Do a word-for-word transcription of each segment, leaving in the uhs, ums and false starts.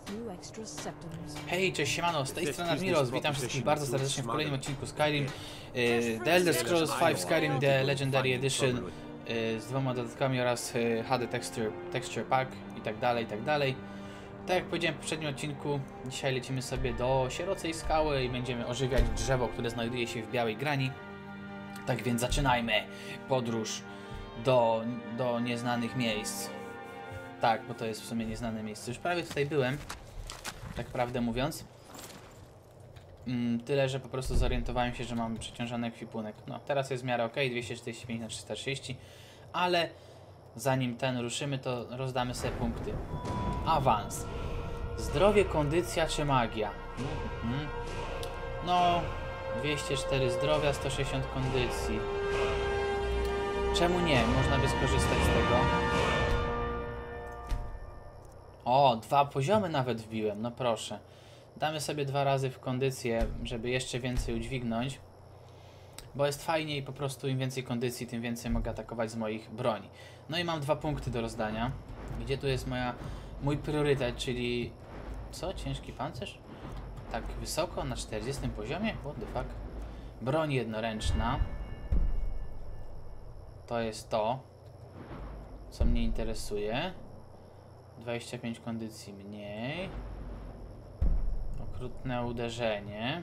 Hej, cześć, siemano, z tej strony Admiros, witam wszystkich bardzo serdecznie w kolejnym odcinku Skyrim. y, The Elder Scrolls pięć Skyrim The Legendary Edition y, z dwoma dodatkami oraz y, H D Texture, Texture Pack i tak dalej, i tak dalej. Tak jak powiedziałem w poprzednim odcinku, dzisiaj lecimy sobie do Sierocej Skały i będziemy ożywiać drzewo, które znajduje się w Białej Grani. Tak więc zaczynajmy podróż do, do nieznanych miejsc. Tak, bo to jest w sumie nieznane miejsce. Już prawie tutaj byłem, tak prawdę mówiąc. Mm, tyle, że po prostu zorientowałem się, że mam przeciążony ekwipunek. No, teraz jest w miarę ok, dwieście czterdzieści pięć na trzysta trzydzieści, ale zanim ten ruszymy, to rozdamy sobie punkty. Awans. Zdrowie, kondycja czy magia? Mm-hmm. No, dwieście cztery zdrowia, sto sześćdziesiąt kondycji. Czemu nie? Można by skorzystać z tego. O, dwa poziomy nawet wbiłem, no proszę. Damy sobie dwa razy w kondycję, żeby jeszcze więcej udźwignąć. Bo jest fajnie i po prostu im więcej kondycji, tym więcej mogę atakować z moich broni. No i mam dwa punkty do rozdania. Gdzie tu jest moja, mój priorytet, czyli... Co? Ciężki pancerz? Tak wysoko, na czterdziestym poziomie? What the fuck? Broń jednoręczna. To jest to, co mnie interesuje. dwadzieścia pięć kondycji mniej. Okrutne uderzenie.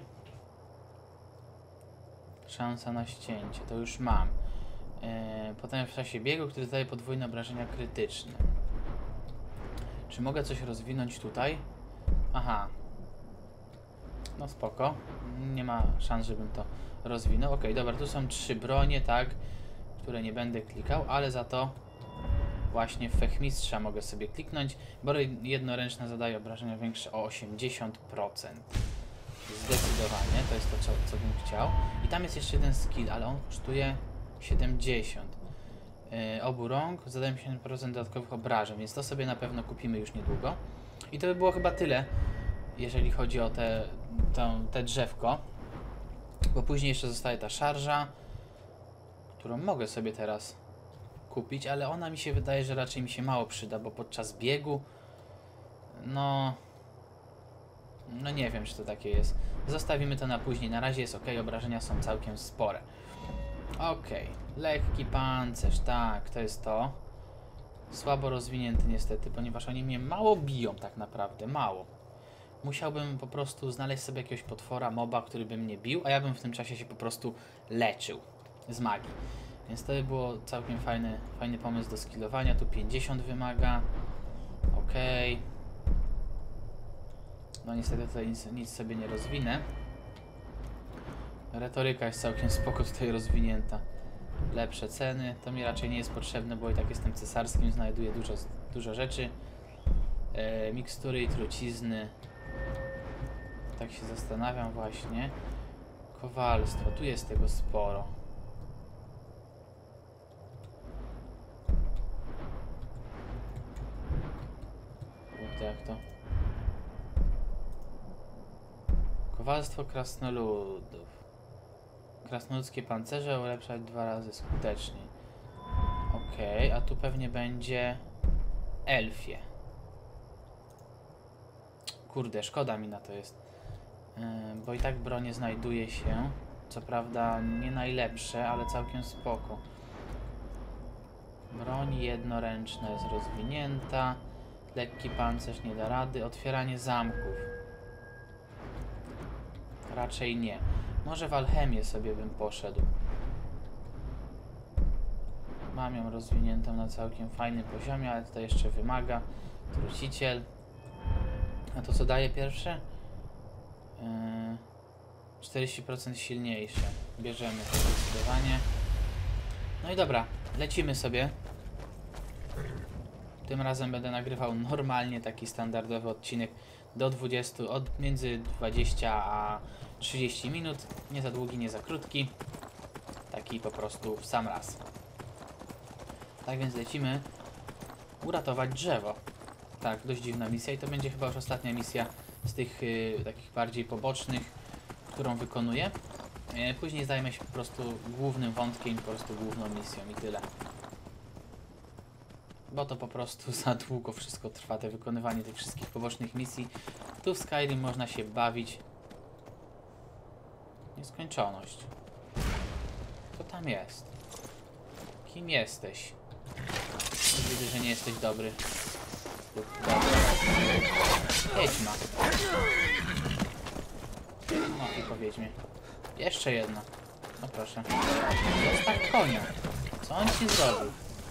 Szansa na ścięcie, to już mam. Yy, potem w czasie biegu, który daje podwójne obrażenia krytyczne. Czy mogę coś rozwinąć tutaj? Aha. No spoko. Nie ma szans, żebym to rozwinął. Ok, dobra, tu są trzy bronie, tak, które nie będę klikał, ale za to właśnie w Fechmistrza mogę sobie kliknąć. Broń jednoręczna zadaje obrażenia większe o osiemdziesiąt procent. Zdecydowanie, to jest to, co, co bym chciał. I tam jest jeszcze jeden skill, ale on kosztuje siedemdziesiąt. Yy, obu rąk zadają siedemdziesiąt procent dodatkowych obrażeń, więc to sobie na pewno kupimy już niedługo. I to by było chyba tyle, jeżeli chodzi o te, te, te drzewko. Bo później jeszcze zostaje ta szarża, którą mogę sobie teraz kupić, ale ona mi się wydaje, że raczej mi się mało przyda, bo podczas biegu no no nie wiem, czy to takie jest. Zostawimy to na później, na razie jest ok, obrażenia są całkiem spore. Ok, lekki pancerz, tak, to jest to. Słabo rozwinięty niestety, ponieważ oni mnie mało biją tak naprawdę, mało. Musiałbym po prostu znaleźć sobie jakiegoś potwora, moba, który by mnie bił, a ja bym w tym czasie się po prostu leczył z magii. Więc to by było całkiem fajny, fajny pomysł do skillowania. Tu pięćdziesiąt wymaga. Ok. No niestety tutaj nic, nic sobie nie rozwinę. Retoryka jest całkiem spoko tutaj rozwinięta. Lepsze ceny. To mi raczej nie jest potrzebne, bo i tak jestem cesarskim. Znajduję dużo, dużo rzeczy. E, mikstury i trucizny. Tak się zastanawiam właśnie. Kowalstwo. Tu jest tego sporo. Jak to? Kowalstwo krasnoludów. Krasnoludzkie pancerze ulepszać dwa razy skuteczniej. Okej, a tu pewnie będzie elfie. Kurde, szkoda mi na to jest. Yy, bo i tak bronie znajduje się. Co prawda nie najlepsze, ale całkiem spoko. Broń jednoręczna jest rozwinięta. Lekki pancerz nie da rady. Otwieranie zamków. Raczej nie. Może w alchemię sobie bym poszedł. Mam ją rozwiniętą na całkiem fajnym poziomie, ale tutaj jeszcze wymaga. Truciciel. A to co daje pierwsze? Yy, czterdzieści procent silniejsze. Bierzemy to zdecydowanie. No i dobra, lecimy sobie. Tym razem będę nagrywał normalnie taki standardowy odcinek do dwudziestu, od między dwadzieścia a trzydzieści minut. Nie za długi, nie za krótki. Taki po prostu w sam raz. Tak więc lecimy uratować drzewo. Tak, dość dziwna misja i to będzie chyba już ostatnia misja z tych yy, takich bardziej pobocznych, którą wykonuję. Yy, później zajmę się po prostu głównym wątkiem, po prostu główną misją i tyle. bo to po prostu za długo wszystko trwa, te wykonywanie tych wszystkich pobocznych misji. Tu w Skyrim można się bawić. Nieskończoność. Co tam jest? Kim jesteś? Widzę, że nie jesteś dobry. Lub dobry. Wiedźma. No i po wiedźmie. Jeszcze jedna. No proszę. Zostaw konia. Co on ci zrobił?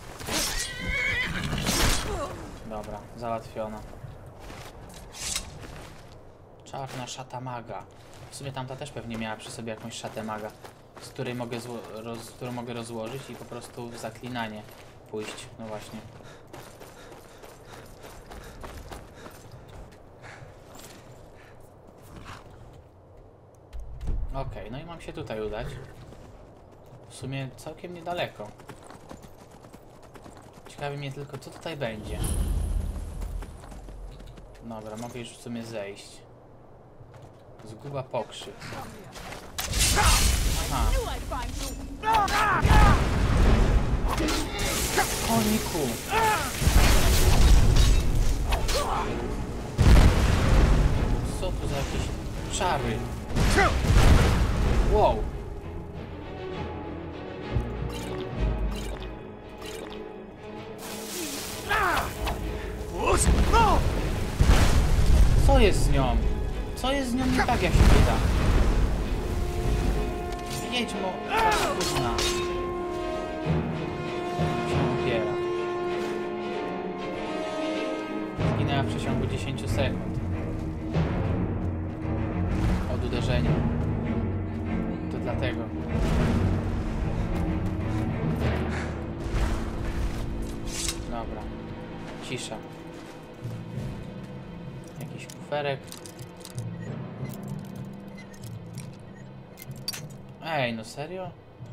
Dobra, załatwiona. Czarna szata maga. W sumie tamta też pewnie miała przy sobie jakąś szatę maga, z której mogę, roz którą mogę rozłożyć i po prostu w zaklinanie pójść. No właśnie. Okej, okay, no i mam się tutaj udać. W sumie całkiem niedaleko. Ciekawi mnie tylko, co tutaj będzie. Dobra, mogę już w sumie zejść. Zguba pokrzyk. Aha. Koniku. Co tu za jakieś czary? Wow. Co jest z nią? Co jest z nią nie tak, jak się wyda? Wiedźmo, trudna. Się opiera. Zginęła w przeciągu dziesięciu sekund. Od uderzenia. To dlatego. Dobra. Cisza. Jakiś kuferek. Ej, no serio?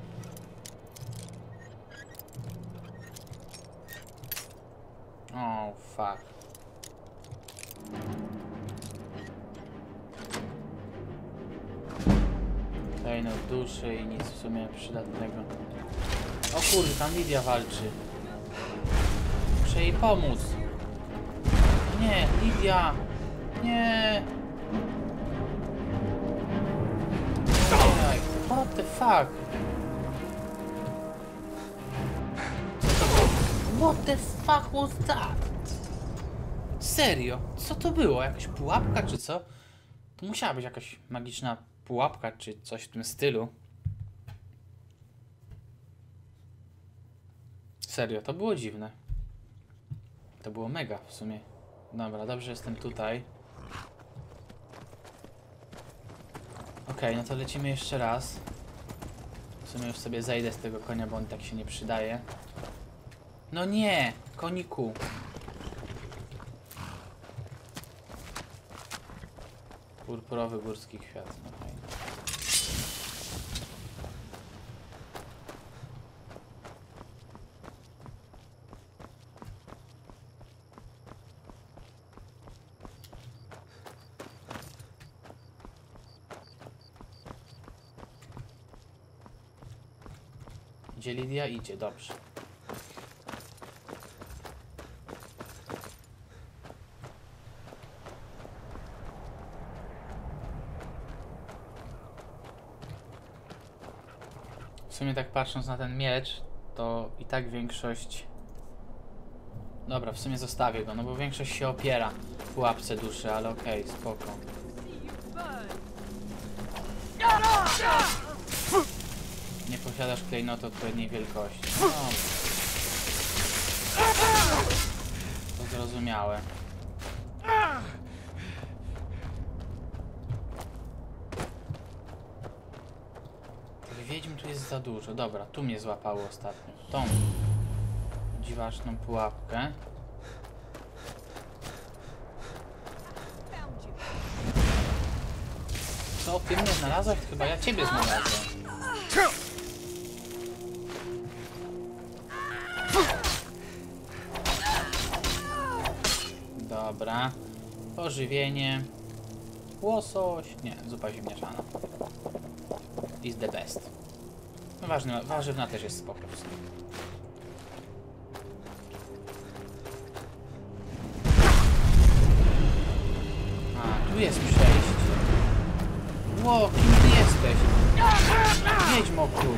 O, fuck. Ej, no duszy i nic w sumie przydatnego. O kurde, tam Lidia walczy. Muszę jej pomóc. Nie, Lidia! Nie! Ojej, what the fuck? Co to było? What the fuck was that? Serio? Co to było? Jakaś pułapka czy co? To musiała być jakaś magiczna pułapka czy coś w tym stylu. Serio, to było dziwne. To było mega w sumie. Dobra, dobrze jestem tutaj. Okej, okay, no to lecimy jeszcze raz. W sumie już sobie zejdę z tego konia, bo on tak się nie przydaje. No nie! Koniku! Purpurowy górski kwiat. No fajnie. Gdzie Lidia idzie? Dobrze. W sumie tak patrząc na ten miecz, to i tak większość... Dobra, w sumie zostawię go, no bo większość się opiera w pułapce duszy, ale okej, okay, spoko. Nie posiadasz klejnotu odpowiedniej wielkości. No. To zrozumiałe. Tych wiedźm tu jest za dużo. Dobra, tu mnie złapało ostatnio. Tą dziwaczną pułapkę. Co, ty mnie znalazłeś? Chyba ja ciebie znalazłem. Dobra. Pożywienie. Łosoś. Nie, zupa ziemniaczana. Is the best. No ważne, warzywna też jest spoko. Tu jest przejście. Ło, kim ty jesteś? Wiedźmo kruk.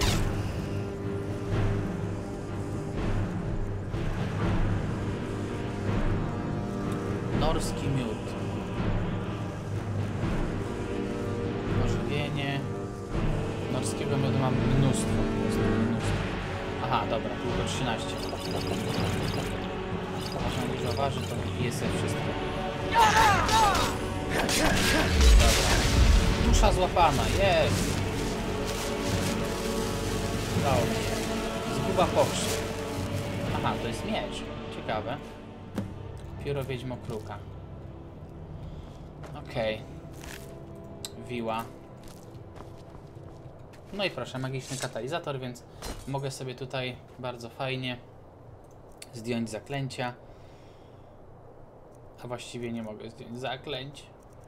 Norski miód. Ożywienie. Norskiego miodu mam mnóstwo. mnóstwo. Aha, dobra, tylko trzynaście. Można dużo waży, to bije sobie wszystko. Dobra. Dusza złapana, jest! Udało mi się. Zguba pokrzyk. Aha, to jest miecz. Ciekawe. Pióro wiedźmokruka. Okej. Okay. Wiła. No i proszę, magiczny katalizator, więc mogę sobie tutaj bardzo fajnie zdjąć zaklęcia. A właściwie nie mogę zdjąć zaklęć.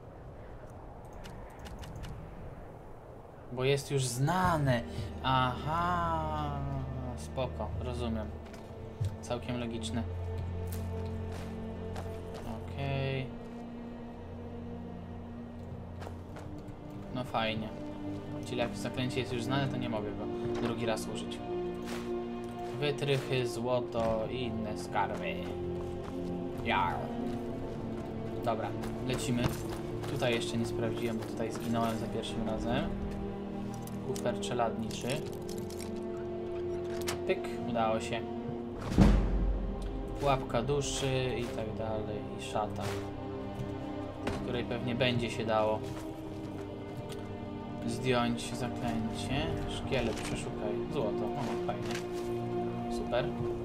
Bo jest już znane. Aha. Spoko, rozumiem. Całkiem logiczne. Okej. Okay. No fajnie. Czyli jak zaklęcie jest już znane, to nie mogę go drugi raz użyć. Wytrychy, złoto i inne skarby. Jar. Dobra, lecimy. Tutaj jeszcze nie sprawdziłem, bo tutaj zginąłem za pierwszym razem. Kufer czeladniczy. Pyk, udało się. Pułapka duszy i tak dalej. I szata, której pewnie będzie się dało zdjąć zaklęcie. Szkielet, przeszukaj. Złoto, o, fajnie. Super.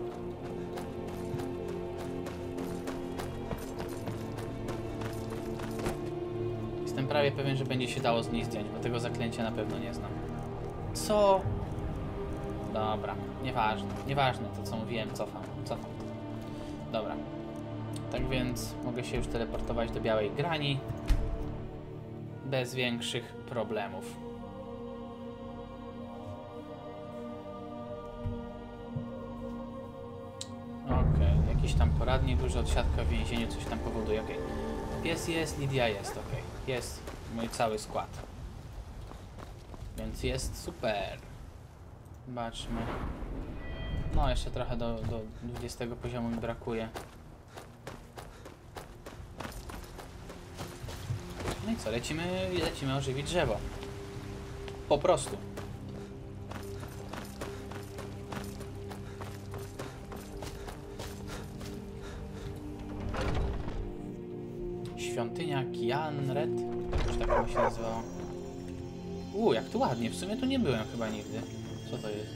Jestem prawie pewien, że będzie się dało z niej zdjąć, bo tego zaklęcia na pewno nie znam. Co? Dobra, nieważne. Nieważne to, co mówiłem, cofam. Cofam to. Dobra. Tak więc mogę się już teleportować do białej grani. Bez większych problemów. Okej, okay. Jakiś tam poradnik, duża odsiadka w więzieniu, coś tam powoduje. Okej. Okay. Pies jest, Lidia jest, okej. Okay. Jest mój cały skład. Więc jest super. Zobaczmy. No, jeszcze trochę do, do dwudziestego poziomu mi brakuje. No i co, lecimy, lecimy ożywić drzewo. Po prostu. Świątynia Kianret. Już tak to się nazywało. Uuu, jak tu ładnie. W sumie tu nie byłem chyba nigdy. Co to jest?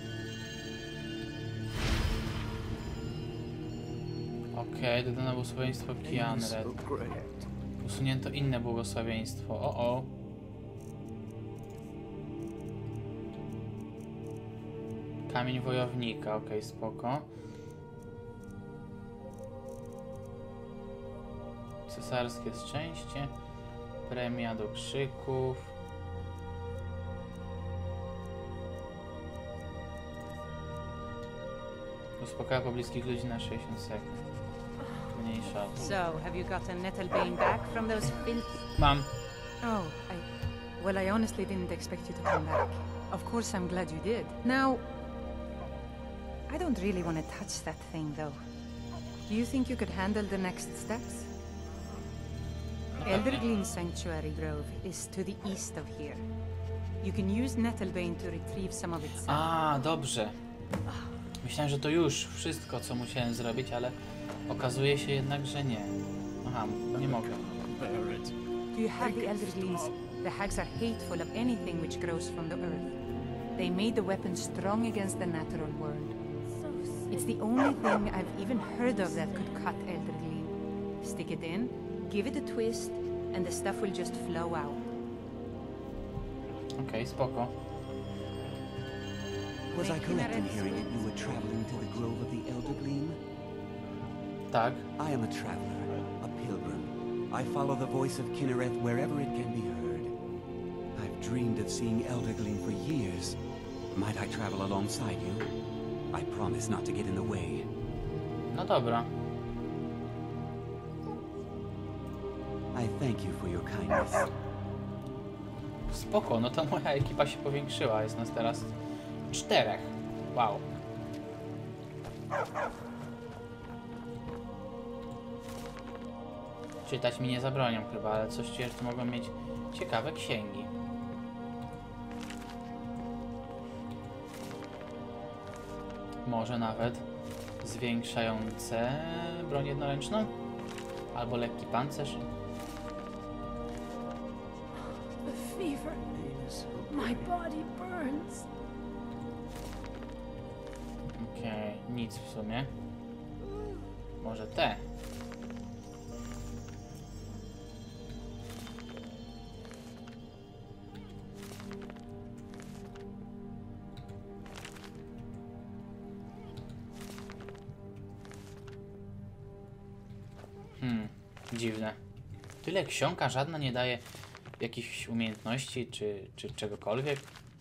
Okej, okay, dodano błogosławieństwo Kianret. Usunięto inne błogosławieństwo. O, o. Kamień wojownika. Okej, okay, spoko. Cesarskie szczęście. Premia do krzyków. Uspokaja pobliskich ludzi na sześćdziesiąt sekund. Mniejsza. So, have you gotten Nettlebane back from those filth? Mam. Oh, I... Well, I honestly didn't expect you to come back. Of course, I'm glad you did. Now... I don't really want to touch that thing, though. Do you think you could handle the next steps? Eldergleam Sanctuary Grove is to the east of here. You can use Nettlebane to retrieve some of its... A, dobrze. Myślałem, że to już wszystko, co musiałem zrobić, ale okazuje się jednak, że nie. Aha, nie mogę. Do you have the Eldergleams? The hags are hateful of anything which grows from the earth. They made the weapon strong against the natural world. It's the only thing I've even heard of that could cut Eldergleam. Stick it in, give it a twist, and the stuff will just flow out. Okej, okay, spoko. Was I correct in hearing that you were traveling to the Grove of the Eldergleam? Tak. I am a traveler, a pilgrim. I follow the voice of Kynareth wherever it can be heard. I've dreamed of seeing Eldergleam for years. Might I travel alongside you? I promise not to get in the way. No dobra. I thank you for your kindness. Spoko, no to moja ekipa się powiększyła. Jest nas teraz czterech. Wow. Czytać mi nie zabronią chyba, ale coś czuję, że tu mogą mieć ciekawe księgi. Może nawet zwiększające broń jednoręczną? Albo lekki pancerz? The fever. My body burns. Okej, okay, nic w sumie. Może te? Hmm, dziwne. Tyle ksiąg, a żadna nie daje jakichś umiejętności czy, czy czegokolwiek.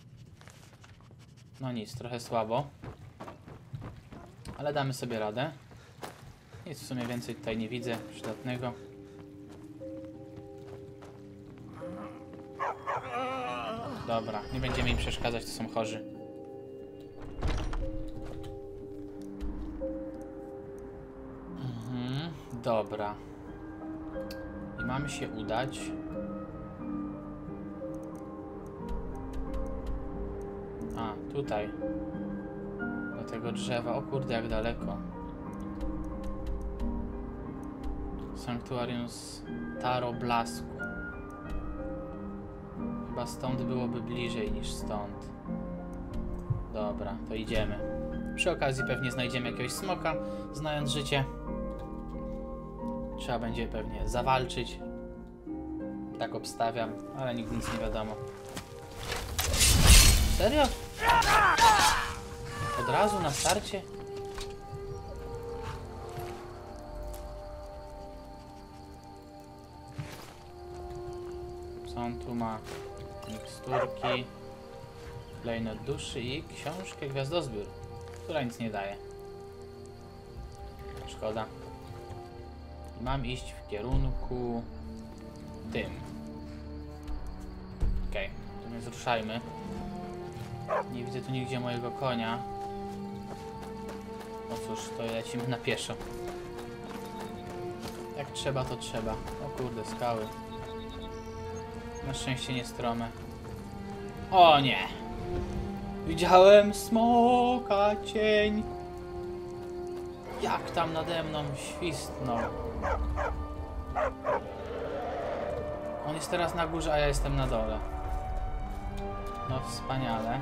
No nic, trochę słabo. Ale damy sobie radę. Nic w sumie więcej tutaj nie widzę przydatnego. Dobra, nie będziemy im przeszkadzać, to są chorzy. Mhm, dobra. I mamy się udać. A, tutaj. Do tego drzewa. O kurde, jak daleko. Sanktuarium Taro Blasku. Chyba stąd byłoby bliżej niż stąd. Dobra, to idziemy. Przy okazji pewnie znajdziemy jakiegoś smoka, znając życie. Trzeba będzie pewnie zawalczyć. Tak obstawiam, ale nigdy nic nie wiadomo. Serio? Od razu na starcie? Co on tu ma? Miksturki, klejnot duszy i książkę Gwiazdozbiór, która nic nie daje. Szkoda. I mam iść w kierunku tym. Okej, okay, to więc ruszajmy. Nie widzę tu nigdzie mojego konia. No cóż, to lecimy na pieszo. Jak trzeba, to trzeba. O kurde, skały. Na szczęście nie strome. O nie! Widziałem smoka cień. Jak tam nade mną świstnął. On jest teraz na górze, a ja jestem na dole. No wspaniale.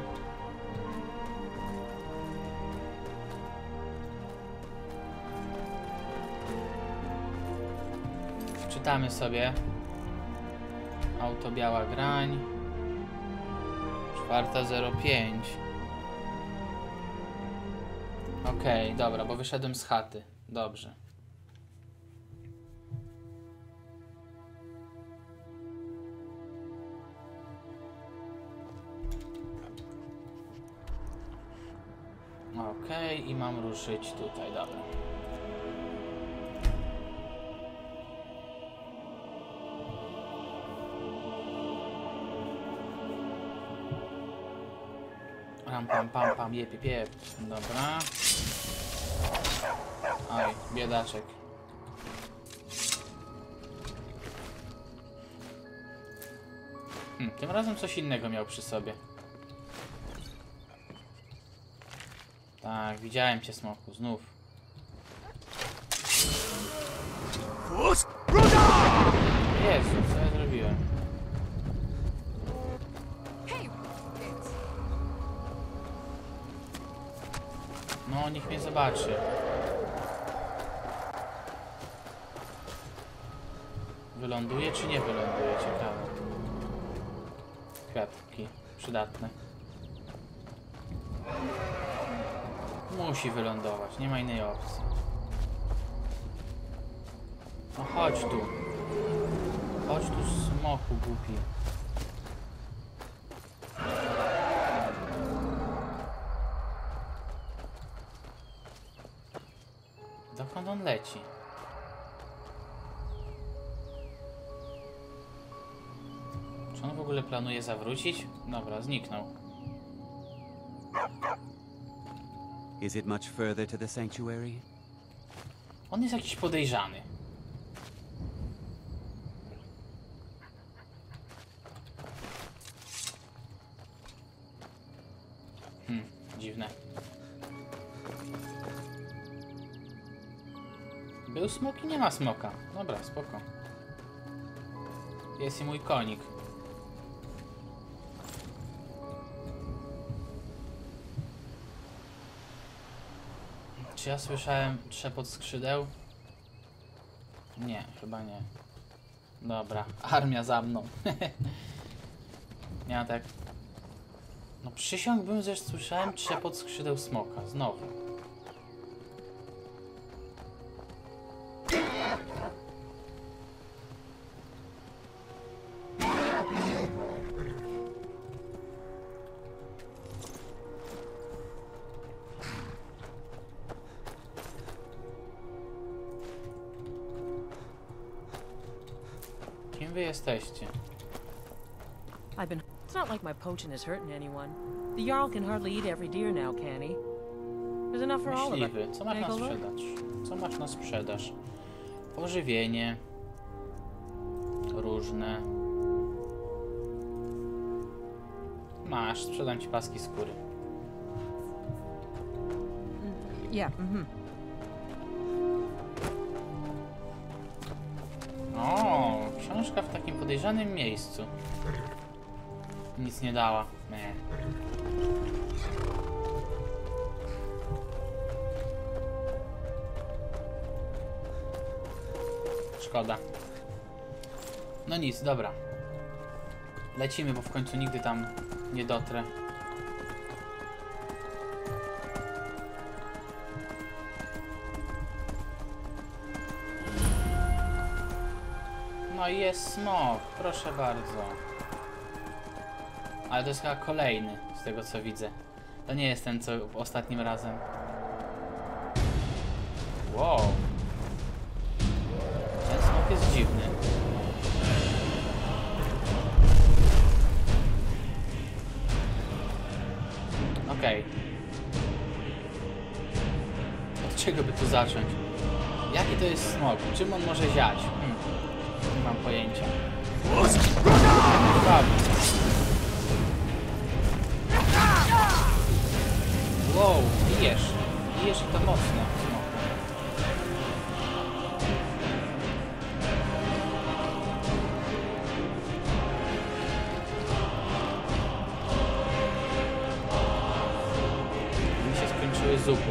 Czytamy sobie. Auto Biała Grań. czwarta zero pięć. Okej, okay, dobra, bo wyszedłem z chaty. Dobrze. Okej, okay, i mam ruszyć tutaj, dobra. Ram, pam, pam, pam, jep, jep, jep. Dobra. Oj, biedaczek. Hmm, tym razem coś innego miał przy sobie. Tak, widziałem cię, smoku, znów. Jezu, co ja zrobiłem? No, niech mnie zobaczy. Wyląduje czy nie wyląduje? Ciekawe. Kwiatki przydatne. Musi wylądować, nie ma innej opcji. No chodź tu. Chodź tu, smoku głupi. Dokąd on leci? Czy on w ogóle planuje zawrócić? Dobra, zniknął. Is it much further to the sanctuary? On jest jakiś podejrzany. Hmm, dziwne. Był smok i nie ma smoka. Dobra, spoko. Jest i mój konik. Czy ja słyszałem trzepot skrzydeł? Nie, chyba nie. Dobra, armia za mną. Ja tak... No przysiągłbym, że słyszałem trzepot skrzydeł smoka. Znowu. Kim wy jesteście? I've been. It's not like my poaching is hurting anyone. The Jarl can hardly eat every deer now, can he? There's enough for all of us. Myśliwy. Co masz na Take a look. sprzedaż? Co masz na sprzedaż? Pożywienie. Różne. Masz, sprzedam ci paski skóry. Yeah. Mm-hmm. O, książka w takim podejrzanym miejscu. Nic nie dała. Nie. Szkoda. No nic, dobra. Lecimy, bo w końcu nigdy tam nie dotrę. No i jest smok, proszę bardzo. Ale to jest chyba kolejny, z tego co widzę. To nie jest ten, co ostatnim razem. Wow. Ten smok jest dziwny. Okej. Okay. Od czego by tu zacząć? Jaki to jest smok? Czym on może ziać? Hmm. Nie mam pojęcia. Wow, bijesz. Bijesz i to mocno. Smok. Mi się skończyły zupy.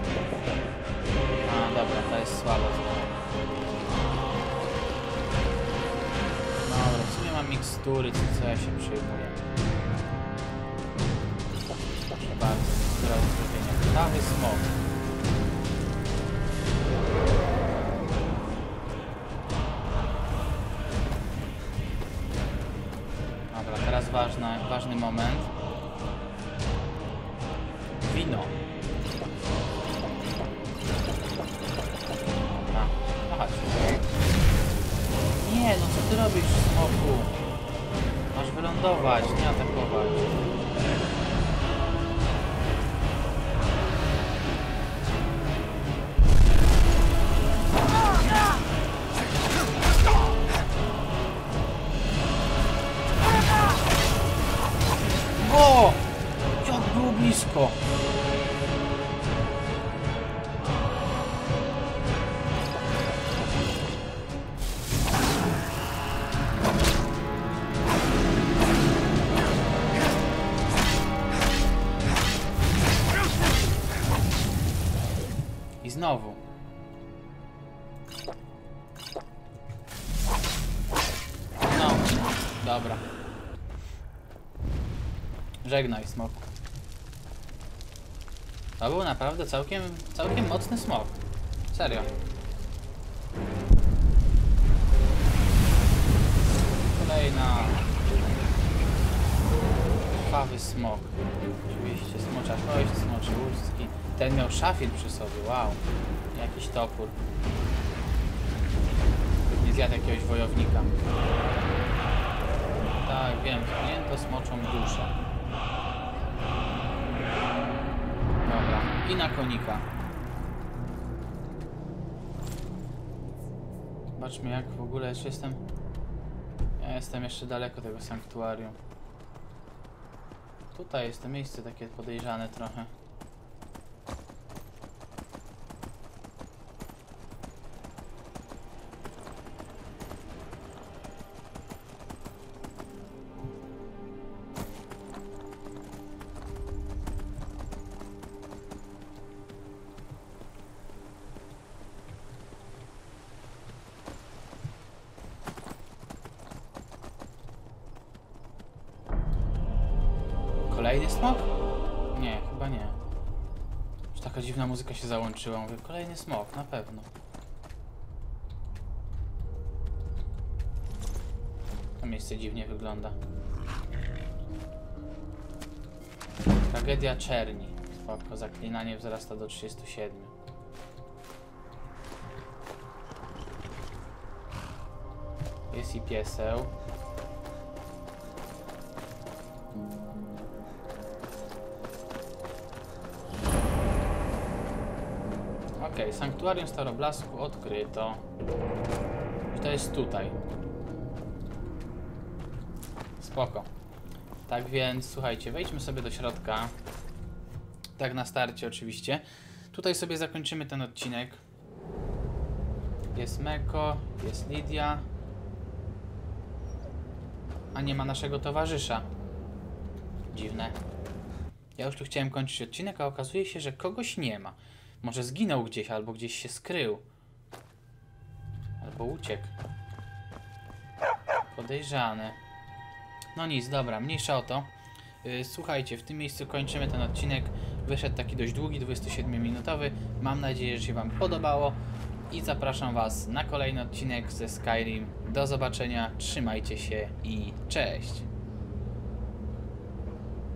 A, dobra, to jest słaba zupa. Dobra, w sumie mam mikstury, co, co ja się przejmuję. Proszę bardzo, mikstura uzdrowienia. Krwawy smok. Dobra, teraz ważna, ważny moment. Wino. Dobra, no chodź. Nie, no co ty robisz, smoku? Masz wylądować, nie atakować. O! Jak było blisko! I znowu. No, dobra. Żegnaj, smoku. To był naprawdę całkiem, całkiem mocny smok. Serio. Kolejna. Krwawy smok. Oczywiście smocza kość, smoczy ustki. Ten miał szafir przy sobie, wow. Jakiś topór. Pewnie zjadł jakiegoś wojownika. Tak, wiem, zgnięto smoczą duszę. Dobra, i na konika. Zobaczmy, jak w ogóle jeszcze jestem. Ja jestem jeszcze daleko tego sanktuarium. Tutaj jest to miejsce takie podejrzane trochę. Kolejny smok? Nie, chyba nie. Już taka dziwna muzyka się załączyła. Mówię, kolejny smok, na pewno. To miejsce dziwnie wygląda. Tragedia czerni. Spoko, zaklinanie wzrasta do trzydziestu siedmiu. Jest i pieseł. Okej, okay, sanktuarium Staroblasku odkryto. I to jest tutaj. Spoko. Tak więc, słuchajcie, wejdźmy sobie do środka. Tak na starcie oczywiście. Tutaj sobie zakończymy ten odcinek. Jest Meko, jest Lidia. A nie ma naszego towarzysza. Dziwne. Ja już tu chciałem kończyć odcinek, a okazuje się, że kogoś nie ma. Może zginął gdzieś, albo gdzieś się skrył. Albo uciekł. Podejrzany. No nic, dobra, mniejsza o to. Yy, słuchajcie, w tym miejscu kończymy ten odcinek. Wyszedł taki dość długi, dwudziestosiedmiominutowy. Mam nadzieję, że się wam podobało. I zapraszam was na kolejny odcinek ze Skyrim. Do zobaczenia, trzymajcie się i cześć!